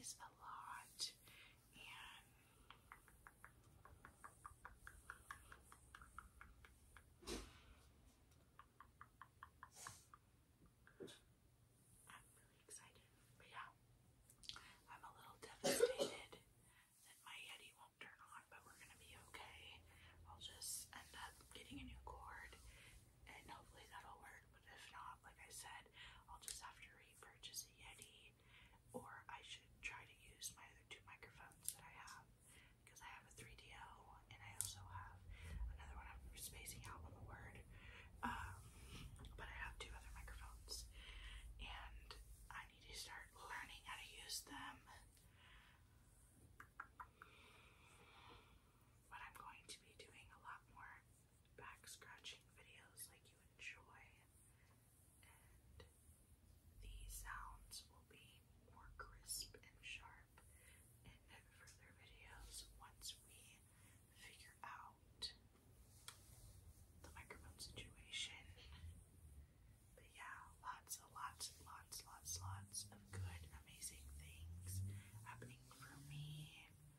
these a lot, and I'm really excited. But yeah, I'm a little devastated that my Yeti won't turn on, but we're gonna be okay. I'll just end up getting a new cord, and hopefully that'll work. But if not, like I said, I'll just have to repurchase a Yeti, or I should try to use my other two microphones that I have, because I have a 3DO and I also have another one. I'm spacing out on the word, but I have two other microphones, and I need to start learning how to use them. But I'm going to be doing a lot more back scratching videos like you enjoy, and these sounds will be more crisp and sharp in further videos once we figure out the microphone situation. But yeah, lots of good, amazing things happening for me.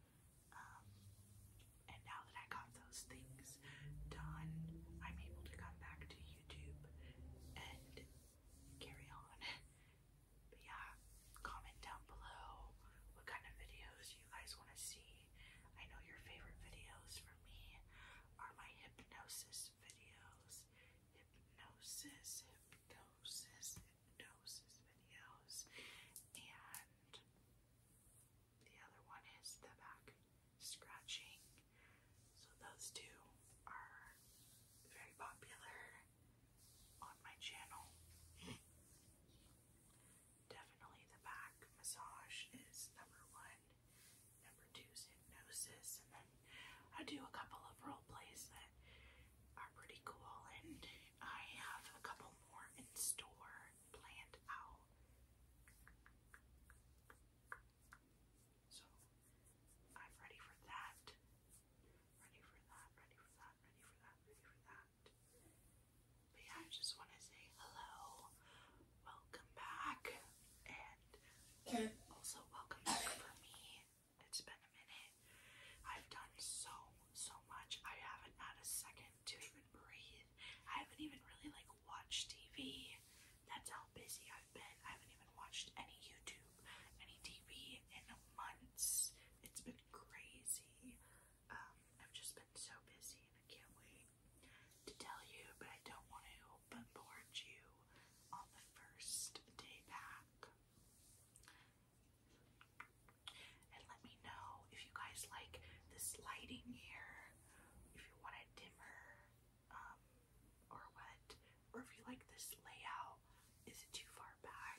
And now that I got those things done, I'm able to come back to YouTube and carry on. But yeah, comment down below what kind of videos you guys want to see. I know your favorite videos for me are my hypnosis videos. Hypnosis videos. And the other one is the back scratching. So those two are very popular on my channel. Definitely the back massage is number one. Number two is hypnosis, and then I do a couple of role plays that are pretty cool, and I have a couple more in store planned out. So I'm ready for that. Ready for that. But yeah, I just want to say hello, welcome back, and also welcome back for me. It's been a minute. I've done so much. I haven't had a second to even breathe. I haven't even really watched TV. That's how busy I've been. I haven't even watched any YouTube, any TV in months. It's been crazy. I've just been so busy, and I can't wait to tell you, but I don't want to bombard you on the first day back. And let me know if you guys like this lighting here, if you want it dimmer, or what, or if you like this layout. Is it too far back?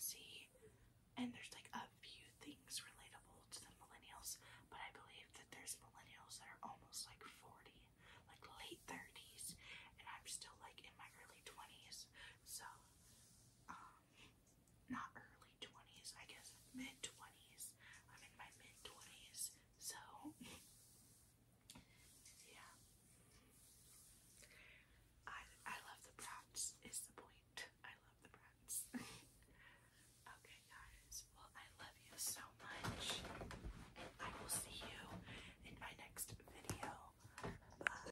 see